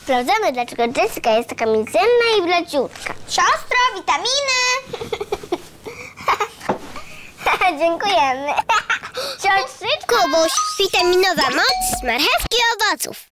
sprawdzamy, dlaczego Jessica jest taka mizelna i blaciutka. Siostro, witaminy! Dziękujemy. Siostrzyczko. Kubuś, witaminowa moc z marchewki i owoców.